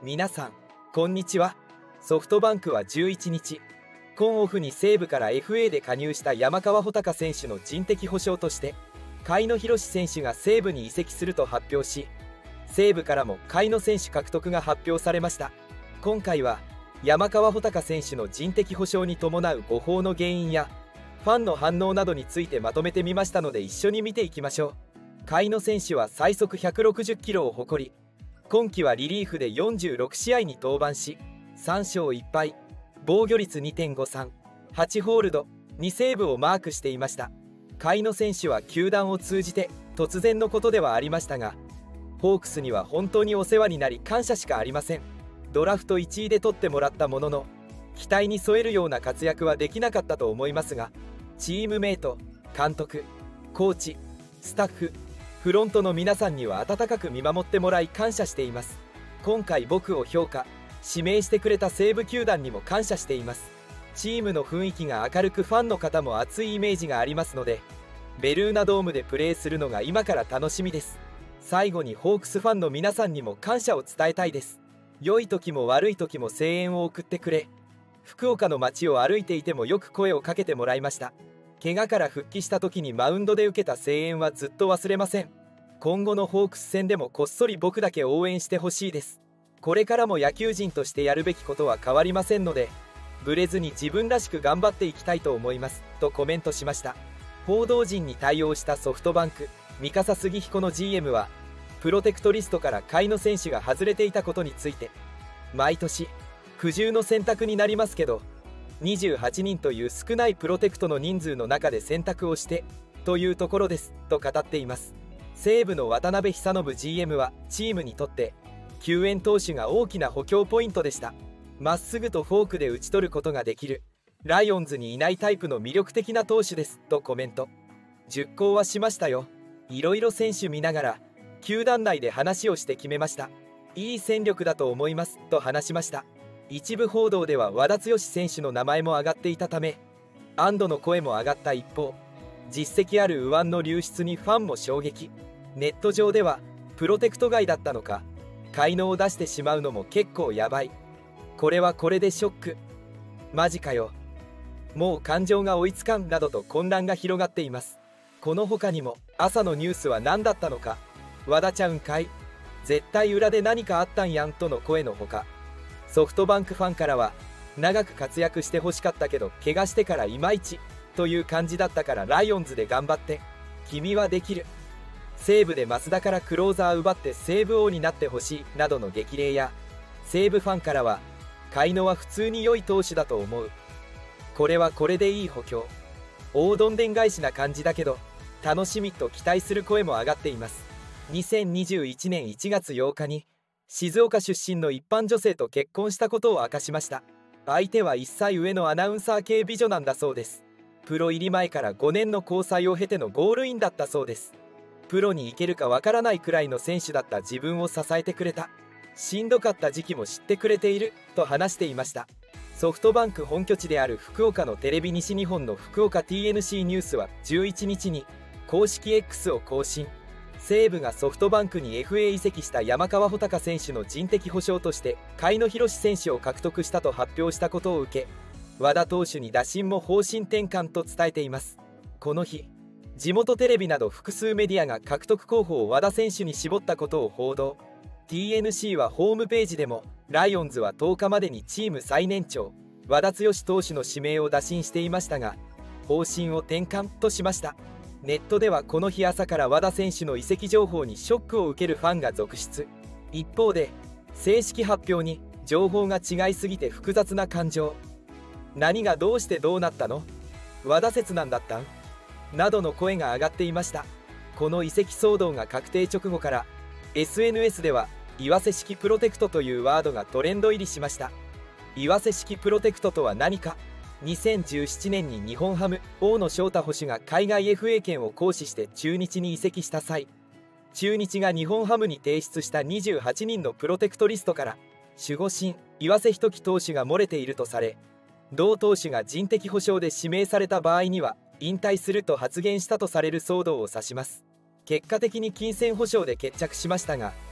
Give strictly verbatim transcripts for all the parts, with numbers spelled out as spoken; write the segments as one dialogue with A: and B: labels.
A: 皆さんこんにちは。ソフトバンクはじゅういちにち、今オフに西武から エフエー で加入した山川穂高選手の人的補償として甲斐野宏選手が西武に移籍すると発表し、西武からも甲斐野選手獲得が発表されました。今回は山川穂高選手の人的補償に伴う誤報の原因やファンの反応などについてまとめてみましたので、一緒に見ていきましょう。甲斐野選手は最速ひゃくろくじゅっキロを誇り、今季はリリーフでよんじゅうろくしあいに登板しさんしょういっぱい、防御率 にてんごさん、はちホールド、にセーブをマークしていました。甲斐野選手は球団を通じて突然のことではありましたが、ホークスには本当にお世話になり感謝しかありません。ドラフトいちいで取ってもらったものの、期待に添えるような活躍はできなかったと思いますが、チームメイト、監督、コーチ、スタッフ、フロントの皆さんには温かく見守ってもらい感謝しています。今回僕を評価、指名してくれた西武球団にも感謝しています。チームの雰囲気が明るく、ファンの方も熱いイメージがありますので、ベルーナドームでプレーするのが今から楽しみです。最後にホークスファンの皆さんにも感謝を伝えたいです。良い時も悪い時も声援を送ってくれ、福岡の街を歩いていてもよく声をかけてもらいました。怪我から復帰した時にマウンドで受けた声援はずっと忘れません。今後のホークス戦でもこっそり僕だけ応援してほしいです。これからも野球人としてやるべきことは変わりませんので、ブレずに自分らしく頑張っていきたいと思いますとコメントしました。報道陣に対応したソフトバンク三笠杉彦の ジーエム は、プロテクトリストから甲斐野選手が外れていたことについて、毎年苦渋の選択になりますけど、にじゅうはちにんという少ないプロテクトの人数の中で選択をしてというところですと語っています。西武の渡辺久信 ジーエム は、チームにとって救援投手が大きな補強ポイントでした。まっすぐとフォークで打ち取ることができる、ライオンズにいないタイプの魅力的な投手ですとコメント。熟考はしましたよ。いろいろ選手見ながら球団内で話をして決めました。いい戦力だと思いますと話しました。一部報道では和田毅選手の名前も挙がっていたため、安堵の声も上がった一方、実績ある右腕の流出にファンも衝撃。ネット上ではプロテクト外だったのか、甲斐野を出してしまうのも結構やばい、これはこれでショック、マジかよ、もう感情が追いつかんなどと混乱が広がっています。この他にも朝のニュースは何だったのか、和田ちゃうんかい、絶対裏で何かあったんやんとの声のほか、ソフトバンクファンからは、長く活躍してほしかったけど怪我してからいまいちという感じだったからライオンズで頑張って、君はできる、西武で増田からクローザー奪って西武王になってほしいなどの激励や、西武ファンからは、甲斐野は普通に良い投手だと思う、これはこれでいい補強、大どんでん返しな感じだけど楽しみと期待する声も上がっています。にせんにじゅういちねんいちがつようかに静岡出身の一般女性と結婚したことを明かしました。相手はいっさい上のアナウンサー系美女なんだそうです。プロ入り前からごねんの交際を経てのゴールインだったそうです。プロに行けるかわからないくらいの選手だった自分を支えてくれた、しんどかった時期も知ってくれていると話していました。ソフトバンク本拠地である福岡のテレビ西日本の福岡 ティーエヌシー ニュースはじゅういちにちに公式 エックス を更新。西武がソフトバンクに エフエー 移籍した山川穂高選手の人的補償として甲斐野宏選手を獲得したと発表したことを受け、和田投手に打診も方針転換と伝えています。この日、地元テレビなど複数メディアが獲得候補を和田選手に絞ったことを報道。 ティーエヌシー はホームページでも、ライオンズはとおかまでにチーム最年長和田毅投手の指名を打診していましたが、方針を転換としました。ネットではこの日朝から和田選手の移籍情報にショックを受けるファンが続出。一方で正式発表に情報が違いすぎて複雑な感情、何がどうしてどうなったの、和田説なんだったんなどの声が上がっていました。この移籍騒動が確定直後から エスエヌエス では岩瀬式プロテクトというワードがトレンド入りしました。岩瀬式プロテクトとは何か。にせんじゅうななねんに日本ハム大野翔太捕手が海外 エフエー 権を行使して中日に移籍した際、中日が日本ハムに提出したにじゅうはちにんのプロテクトリストから守護神岩瀬仁紀投手が漏れているとされ、同投手が人的補償で指名された場合には引退すると発言したとされる騒動を指します。結果的に金銭保証で決着しましたが、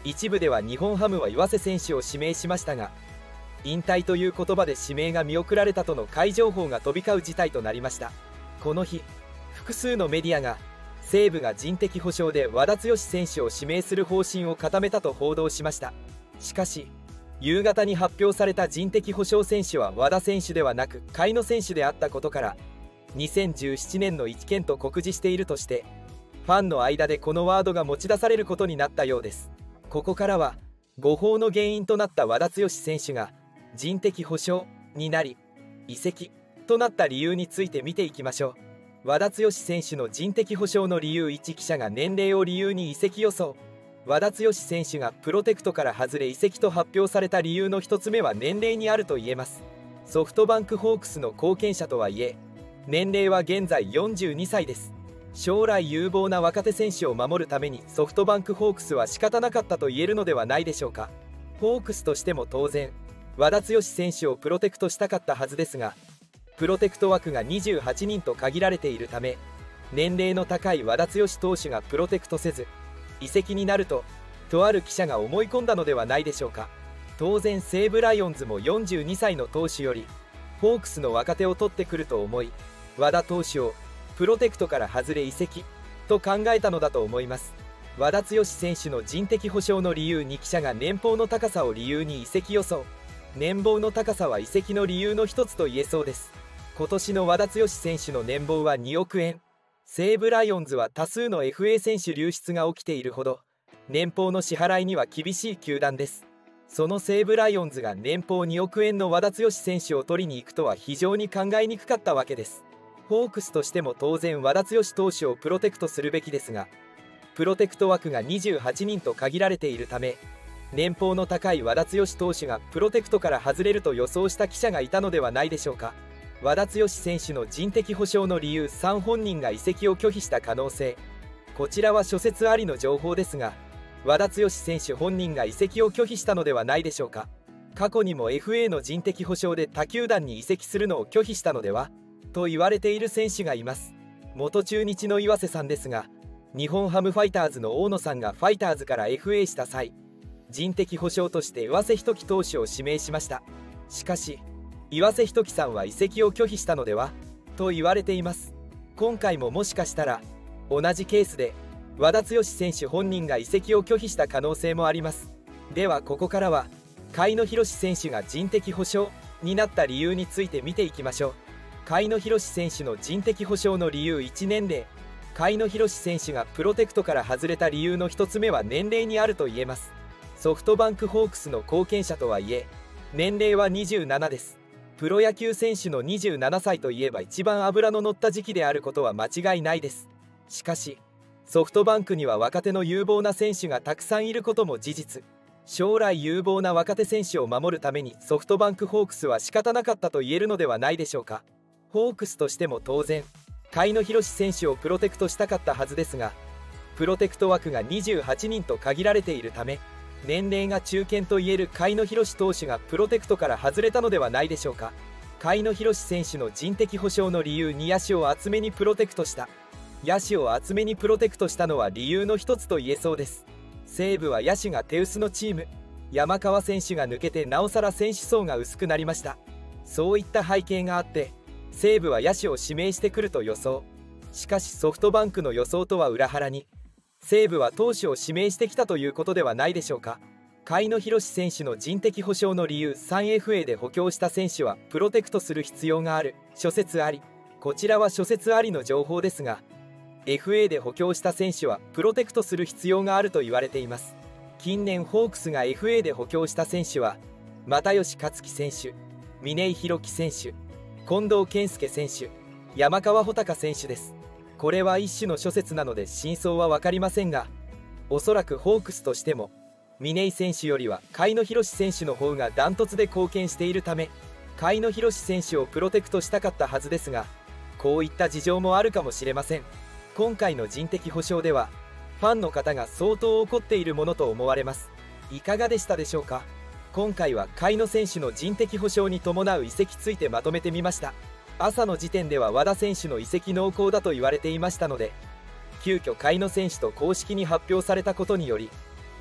A: 一部では日本ハムは岩瀬選手を指名しましたが、引退という言葉で指名が見送られたとの怪情報が飛び交う事態となりました。この日、複数のメディアが西武が人的補償で和田毅選手を指名する方針を固めたと報道しました。しかし夕方に発表された人的補償選手は和田選手ではなく甲斐野選手であったことからにせんじゅうななねんの一件と酷似しているとして、ファンの間でこのワードが持ち出されることになったようです。ここからは誤報の原因となった和田毅選手が人的補償になり移籍となった理由について見ていきましょう。和田毅選手の人的補償の理由。いち記者が年齢を理由に移籍予想。和田毅選手がプロテクトから外れ移籍と発表された理由のひとつめは年齢にあると言えます。ソフトバンクホークスの後継者とはいえ年齢は現在よんじゅうにさいです。将来有望な若手選手を守るためにソフトバンクホークスは仕方なかったと言えるのではないでしょうか。ホークスとしても当然和田毅選手をプロテクトしたかったはずですが、プロテクト枠がにじゅうはちにんと限られているため、年齢の高い和田毅投手がプロテクトせず移籍になるととある記者が思い込んだのではないでしょうか。当然西武ライオンズもよんじゅうにさいの投手よりホークスの若手を取ってくると思い、和田投手をプロテクトから外れ移籍と考えたのだと思います。和田毅選手の人的補償の理由。に記者が年俸の高さを理由に移籍予想。年俸の高さは移籍の理由の一つと言えそうです。今年の和田毅選手の年俸はにおくえん。西武ライオンズは多数の エフエー 選手流出が起きているほど年俸の支払いには厳しい球団です。その西武ライオンズが年俸におくえんの和田毅選手を取りに行くとは非常に考えにくかったわけです。ホークスとしても当然和田毅投手をプロテクトするべきですが、プロテクト枠がにじゅうはちにんと限られているため、年俸の高い和田毅投手がプロテクトから外れると予想した記者がいたのではないでしょうか。和田毅選手の人的補償の理由。さん本人が移籍を拒否した可能性。こちらは諸説ありの情報ですが、和田毅選手本人が移籍を拒否したのではないでしょうか。過去にも エフエー の人的補償で他球団に移籍するのを拒否したのではと言われている選手がいます。元中日の岩瀬さんですが、日本ハムファイターズの大野さんがファイターズから エフエー した際、人的補償として岩瀬仁紀投手を指名しました。しかし岩瀬仁紀さんは移籍を拒否したのではと言われています。今回ももしかしたら同じケースで和田毅選手本人が移籍を拒否した可能性もあります。ではここからは甲斐野宏選手が人的補償になった理由について見ていきましょう。甲斐野宏選手の人的補償の理由。いち年齢。甲斐野宏選手がプロテクトから外れた理由のひとつめは年齢にあると言えます。ソフトバンクホークスの後継者とはいえ年齢はにじゅうななです。プロ野球選手のにじゅうななさいといえば一番脂の乗った時期であることは間違いないです。しかしソフトバンクには若手の有望な選手がたくさんいることも事実。将来有望な若手選手を守るためにソフトバンクホークスは仕方なかったと言えるのではないでしょうか。ホークスとしても当然甲斐野宏選手をプロテクトしたかったはずですが、プロテクト枠がにじゅうはちにんと限られているため、年齢が中堅といえる甲斐野宏投手がプロテクトから外れたのではないでしょうか。甲斐野宏選手の人的補償の理由。に野手を厚めにプロテクトした。野手を厚めにプロテクトしたのは理由の一つと言えそうです。西武は野手が手薄のチーム。山川選手が抜けてなおさら選手層が薄くなりました。そういった背景があって西武は野手を指名してくると予想。しかしソフトバンクの予想とは裏腹に西武は投手を指名してきたということではないでしょうか。甲斐野宏選手の人的補償の理由。 スリーエフエー で補強した選手はプロテクトする必要がある。諸説あり。こちらは諸説ありの情報ですが、 エフエー で補強した選手はプロテクトする必要があると言われています。近年ホークスが エフエー で補強した選手は又吉克樹選手、嶺井宏樹選手、近藤健介選手、山川穂高選手です。これは一種の諸説なので真相は分かりませんが、おそらくホークスとしても嶺井選手よりは甲斐野宏選手の方がダントツで貢献しているため、甲斐野宏選手をプロテクトしたかったはずですが、こういった事情もあるかもしれません。今回の人的補償ではファンの方が相当怒っているものと思われます。いかがでしたでしょうか。今回は甲斐野選手の人的補償に伴う移籍についてまとめてみました。朝の時点では和田選手の移籍濃厚だと言われていましたので、急遽甲斐野選手と公式に発表されたことにより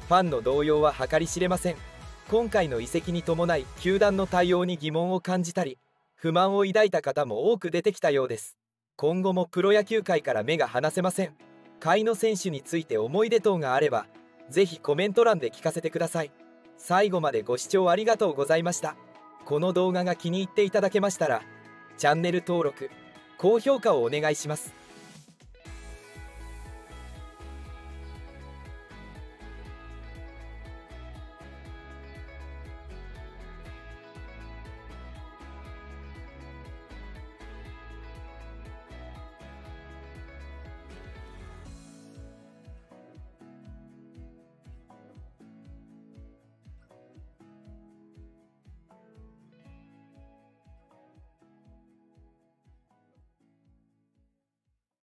A: ファンの動揺は計り知れません。今回の移籍に伴い球団の対応に疑問を感じたり不満を抱いた方も多く出てきたようです。今後もプロ野球界から目が離せません。甲斐野選手について思い出等があればぜひコメント欄で聞かせてください。最後までご視聴ありがとうございました。この動画が気に入っていただけましたらチャンネル登録高評価をお願いします。